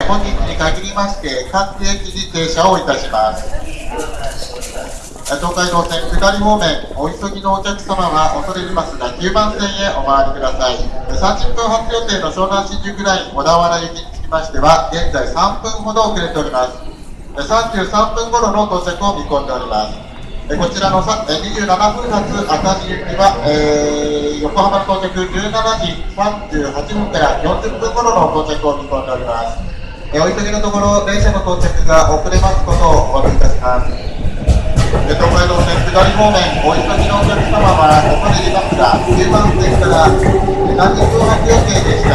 本日に限りまして各駅に停車をいたします。東海道線下り方面、お急ぎのお客様は恐れ入りますが9番線へお回りください。30分発予定の湘南新宿ライン小田原行きにつきましては現在3分ほど遅れております。33分頃の到着を見込んでおります。こちらの27分発熱海行きは、横浜の到着17時38分から40分頃の到着を見込んでおります。お急ぎのところ電車の到着が遅れますことをお詫びいたします。東海道線下り方面、お急ぎのお客様は恐れ入りますが9番線から30分発予定で